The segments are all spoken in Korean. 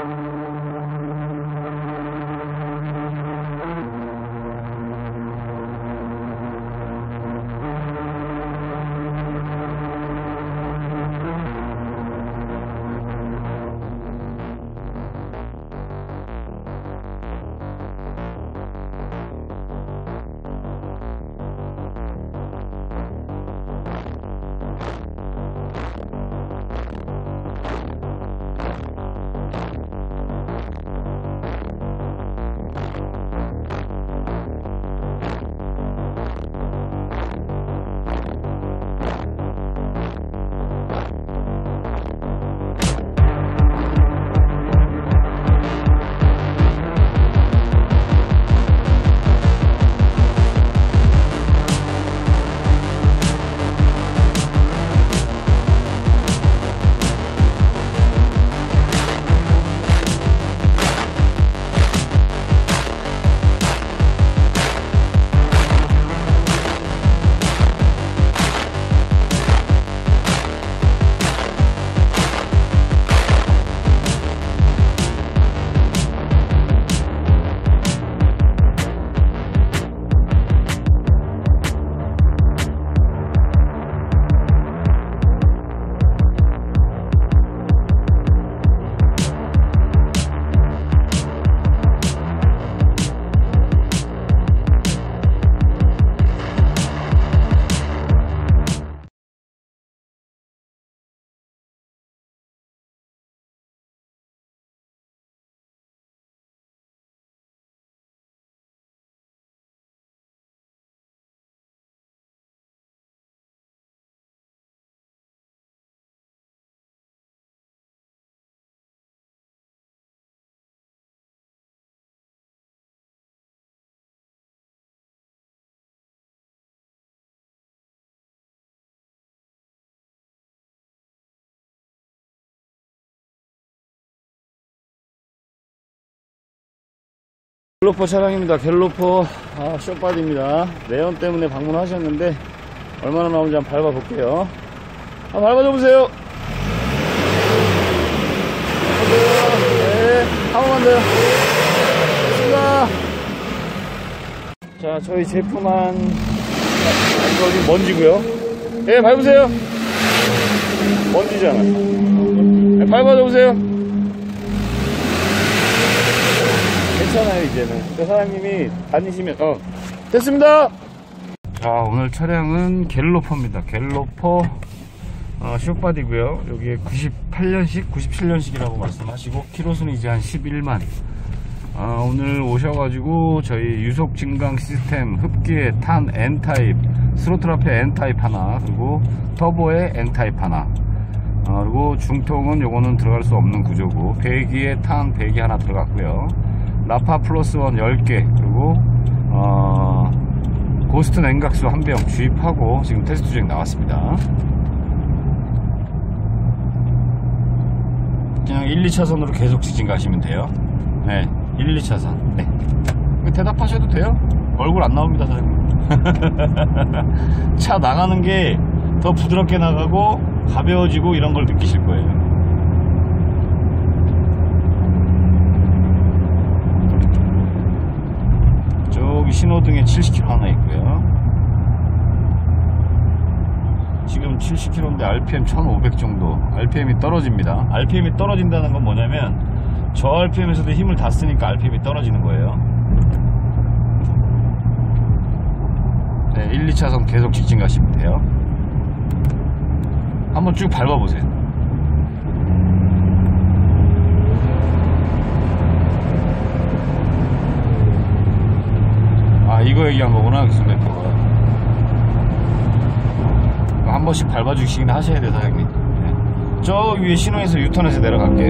갤로퍼 차량입니다. 갤로퍼 쇼바디입니다. 매연 때문에 방문하셨는데 얼마나 나오는지 한번 밟아볼게요. 한번 밟아줘 보세요. 네, 한 번만 더요. 됐습니다. 자, 저희 제품한 이거 지금 먼지고요. 네, 밟으세요. 먼지잖아. 네, 밟아줘 보세요. 괜찮아요. 이제는 사장님이 다니시면 됐습니다. 자, 오늘 차량은 갤로퍼입니다. 갤로퍼 쇼바디고요. 여기에 98년식 97년식이라고 말씀하시고 키로수는 이제 한 11만. 오늘 오셔가지고 저희 유속 증강 시스템 흡기에 탄 N타입, 스로틀 앞에 N타입 하나, 그리고 터보에 N타입 하나, 그리고 중통은 요거는 들어갈 수 없는 구조고 배기에 탄 배기 하나 들어갔고요. 라파 플러스 원 10개, 그리고 고스트 냉각수 한 병 주입하고 지금 테스트 중에 나왔습니다. 그냥 1, 2차선으로 계속 직진 가시면 돼요. 네, 1, 2차선. 네. 대답하셔도 돼요. 얼굴 안 나옵니다, 사장님. 차 나가는 게 더 부드럽게 나가고 가벼워지고 이런 걸 느끼실 거예요. 저기 신호등에 70km 하나 있고요. 지금 70km인데 RPM 1500 정도. RPM이 떨어집니다. RPM이 떨어진다는 건 뭐냐면 저 RPM에서도 힘을 다 쓰니까 RPM이 떨어지는 거예요. 네, 1, 2차선 계속 직진 가시면 돼요. 한번 쭉 밟아보세요. 이거 얘기한 거구나, 기술렌터가. 한 번씩 밟아주시긴 하셔야 돼요, 사장님. 네. 저 위에 신호에서 유턴해서 내려갈게요.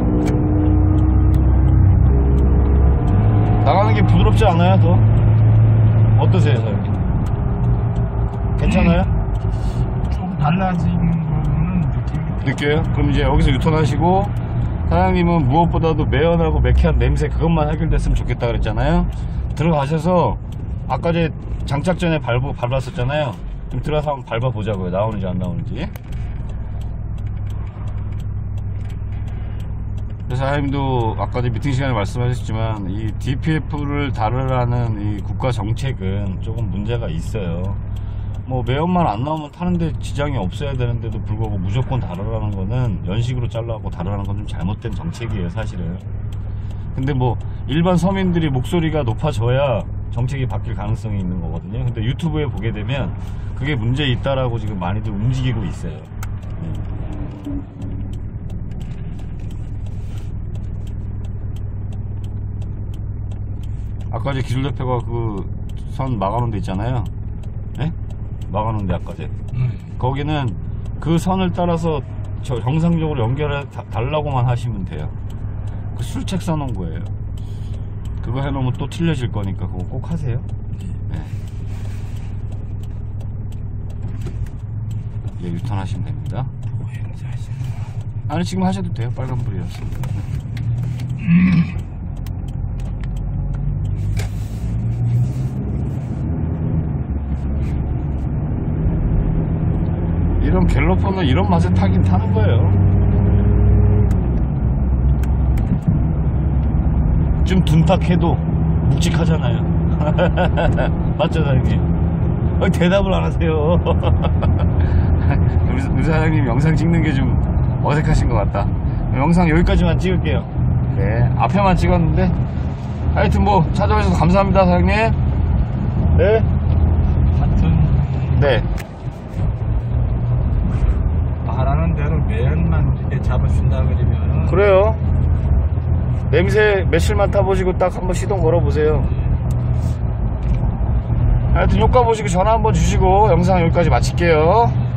나가는 게 부드럽지 않아요, 더? 어떠세요, 사장님? 괜찮아요? 좀 달라진 거는 느껴요? 그럼 이제 여기서 유턴하시고, 사장님은 무엇보다도 매연하고 매캐한 냄새 그것만 해결됐으면 좋겠다 그랬잖아요. 들어가셔서 아까 제 장착 전에 밟았었잖아요. 좀 들어가서 한번 밟아보자고요. 나오는지 안 나오는지. 그래서 사장님도 아까 미팅 시간에 말씀하셨지만 이 DPF를 다루라는 이 국가 정책은 조금 문제가 있어요. 뭐 매연만 안 나오면 타는데 지장이 없어야 되는데도 불구하고 무조건 다루라는 거는 연식으로 잘라고 다루라는 건 좀 잘못된 정책이에요, 사실은. 근데 뭐 일반 서민들이 목소리가 높아져야 정책이 바뀔 가능성이 있는 거거든요. 근데 유튜브에 보게 되면 그게 문제 있다라고 지금 많이들 움직이고 있어요. 아까 제 기술대표가 그 선 막아놓은 데 있잖아요. 네? 막아놓은 데 아까 제. 거기는 그 선을 따라서 저 정상적으로 연결해 달라고만 하시면 돼요. 그 술책 써놓은 거예요. 그거 해놓으면 또 틀려질 거니까 그거 꼭 하세요. 네. 예, 유턴하시면 됩니다. 아니 지금 하셔도 돼요. 빨간불이었습니다. 이런 갤러퍼는 이런 맛에 타긴 타는 거예요. 좀 둔탁해도 묵직하잖아요. 맞죠, 사장님? 대답을 안 하세요. 우리 사장님 영상 찍는 게 좀 어색하신 것 같다. 영상 여기까지만 찍을게요. 네, 앞에만 찍었는데 하여튼 뭐 찾아오셔서 감사합니다, 사장님. 네. 하여튼 네. 말하는 대로 매연만 이렇게 잡아준다 그러면 그래요. 냄새 며칠만 타보시고 딱 한번 시동 걸어보세요. 하여튼 효과 보시고 전화 한번 주시고 영상 여기까지 마칠게요.